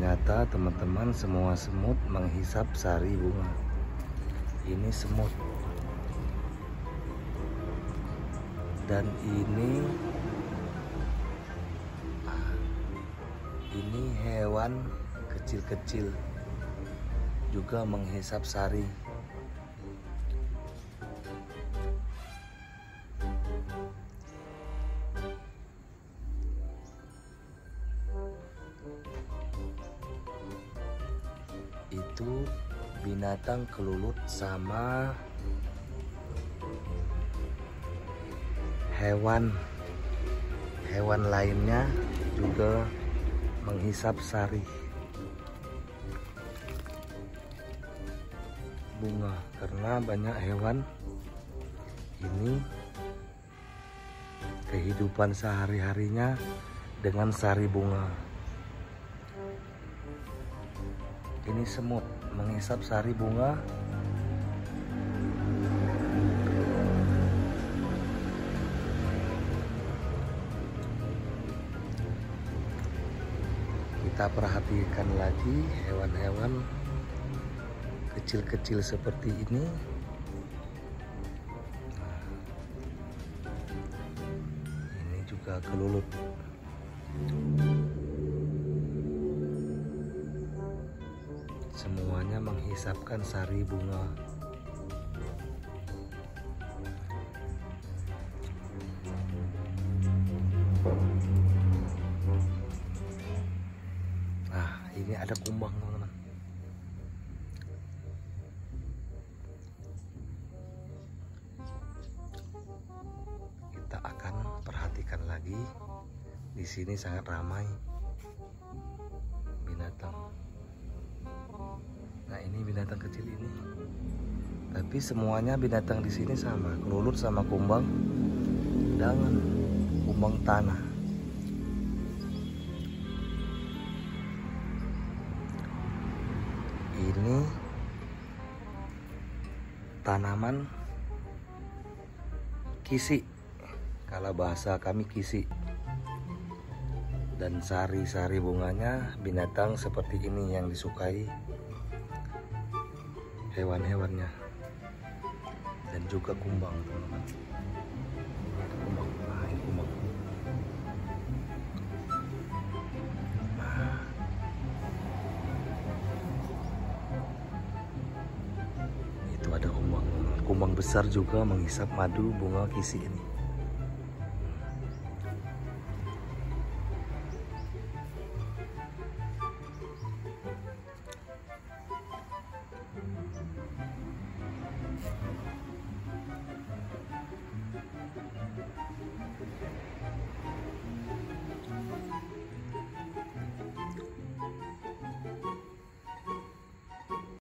Ternyata teman-teman, semua semut menghisap sari bunga. Ini semut. Dan ini hewan kecil-kecil juga menghisap sari. Itu binatang kelulut sama hewan lainnya juga menghisap sari bunga, karena banyak hewan ini kehidupan sehari-harinya dengan sari bunga. Ini semut menghisap sari bunga. Kita perhatikan lagi hewan-hewan kecil-kecil seperti ini. Ini juga kelulut. Semuanya menghisapkan sari bunga. Nah, ini ada kumbang, teman-teman. Kita akan perhatikan lagi. Di sini sangat ramai binatang. Nah, ini binatang kecil ini. Tapi semuanya binatang di sini sama, kelulut sama kumbang dan kumbang tanah. Ini tanaman kisi, kalau bahasa kami kisi. Dan sari-sari bunganya binatang seperti ini yang disukai hewan-hewannya, dan juga kumbang, teman-teman. Kumbang, nah ini kumbang. Nah, itu ada kumbang. Kumbang besar juga menghisap madu bunga kisi ini.